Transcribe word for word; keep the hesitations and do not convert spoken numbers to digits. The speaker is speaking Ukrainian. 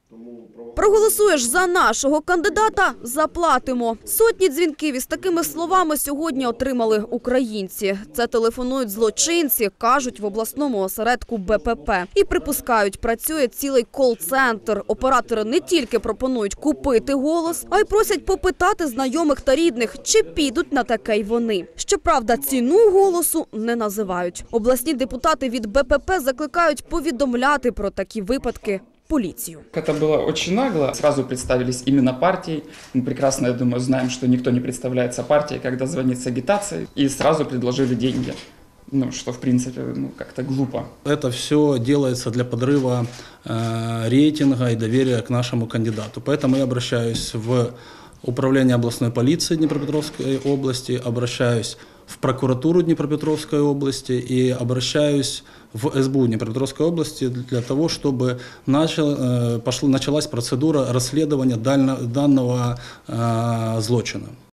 Проголосуєш за нашого кандидата – заплатимо. Сотні дзвінків із такими словами сьогодні отримали українці. Це телефонують злочинці, кажуть в обласному осередку Бе Пе Пе. І припускають, працює цілий кол-центр. Оператори не тільки пропонують купити голос, а й просять попитати знайомих та рідних, чи підуть на таке й вони. Щоправда, ціну голосу не називають. Обласні депутати від Бе Пе Пе закликають повідомляти про такі випадки полицию. Это было очень нагло. Сразу представились именно партией. Мы прекрасно, я думаю, знаем, что никто не представляется партией, когда звонит с агитацией. И сразу предложили деньги. Ну, что, в принципе, ну, как-то глупо. Это все делается для подрыва э, рейтинга и доверия к нашему кандидату. Поэтому я обращаюсь в Управление областной полиции Днепропетровской области, обращаюсь в прокуратуру Днепропетровской области и обращаюсь в Эс Бу Днепропетровской области для того, чтобы начал, пошла, началась процедура расследования данного, данного э, злочина.